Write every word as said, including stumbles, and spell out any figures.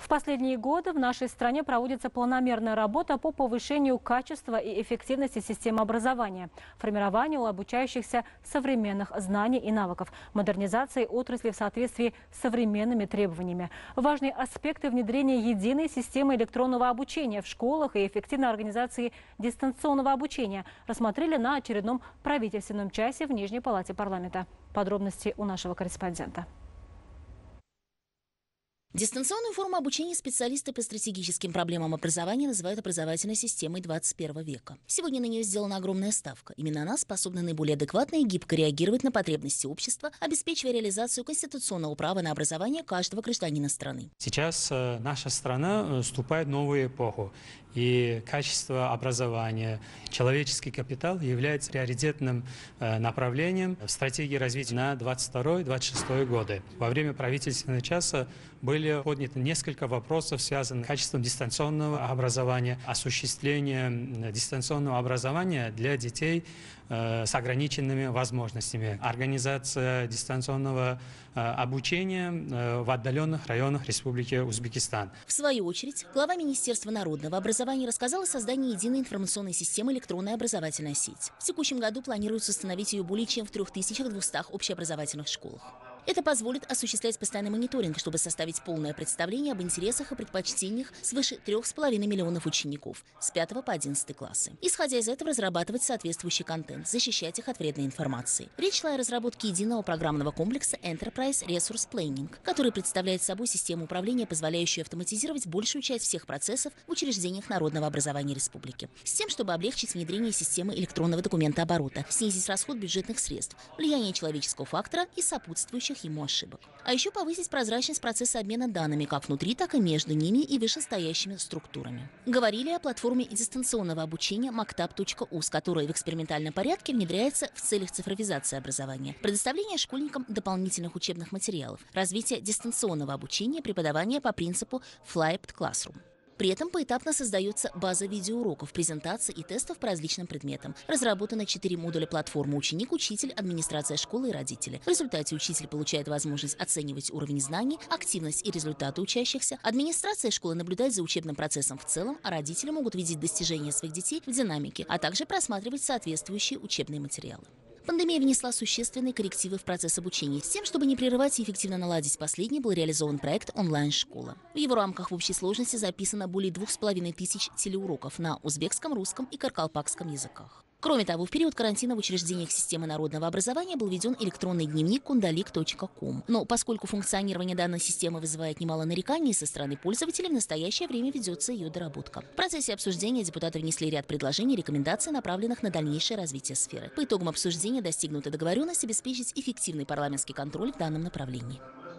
последние годы в нашей стране проводится планомерная работа по повышению качества и эффективности системы образования, формированию у обучающихся современных знаний и навыков, модернизации отрасли в соответствии с современными требованиями. Важные аспекты внедрения единой системы электронного обучения в школах и эффективной организации дистанционного обучения рассмотрели на очередном правительственном часе в Нижней палате парламента. Подробности у нашего корреспондента. Дистанционную форму обучения специалисты по стратегическим проблемам образования называют образовательной системой двадцать первого века. Сегодня на нее сделана огромная ставка. Именно она способна наиболее адекватно и гибко реагировать на потребности общества, обеспечивая реализацию конституционного права на образование каждого гражданина страны. Сейчас э, наша страна вступает в новую эпоху, и качество образования, человеческий капитал является приоритетным э, направлением в стратегии развития на двадцать второй — двадцать шестой годы. Во время правительственного часа были подняты несколько вопросов, связанных с качеством дистанционного образования, осуществлением дистанционного образования для детей э, с ограниченными возможностями, организация дистанционного э, обучения э, в отдаленных районах Республики Узбекистан. В свою очередь, глава Министерства народного образования рассказал о создании единой информационной системы «Электронная образовательная сеть». В текущем году планируется установить ее более чем в трёх тысячах двухстах общеобразовательных школах. Это позволит осуществлять постоянный мониторинг, чтобы составить полное представление об интересах и предпочтениях свыше трех с половиной миллионов учеников с пятого по одиннадцатый классы. Исходя из этого, разрабатывать соответствующий контент, защищать их от вредной информации. Речь шла о разработке единого программного комплекса Enterprise Resource Planning, который представляет собой систему управления, позволяющую автоматизировать большую часть всех процессов в учреждениях народного образования республики, с тем, чтобы облегчить внедрение системы электронного документооборота, снизить расход бюджетных средств, влияние человеческого фактора и сопутствующих ему ошибок. А еще повысить прозрачность процесса обмена данными как внутри, так и между ними и вышестоящими структурами. Говорили о платформе дистанционного обучения мактаб точка уз, которая в экспериментальном порядке внедряется в целях цифровизации образования, предоставления школьникам дополнительных учебных материалов, развития дистанционного обучения, преподавания по принципу Flipped Classroom. При этом поэтапно создается база видеоуроков, презентаций и тестов по различным предметам. Разработаны четыре модуля платформы: ученик, учитель, администрация школы и родители. В результате учитель получает возможность оценивать уровень знаний, активность и результаты учащихся. Администрация школы наблюдает за учебным процессом в целом, а родители могут видеть достижения своих детей в динамике, а также просматривать соответствующие учебные материалы. Пандемия внесла существенные коррективы в процесс обучения. С тем, чтобы не прерывать и эффективно наладить последний, был реализован проект «Онлайн-школа». В его рамках в общей сложности записано более двух с половиной тысяч телеуроков на узбекском, русском и каркалпакском языках. Кроме того, в период карантина в учреждениях системы народного образования был введен электронный дневник кундалик точка ком. Но поскольку функционирование данной системы вызывает немало нареканий со стороны пользователей, в настоящее время ведется ее доработка. В процессе обсуждения депутаты внесли ряд предложений и рекомендаций, направленных на дальнейшее развитие сферы. По итогам обсуждения достигнута договоренность обеспечить эффективный парламентский контроль в данном направлении.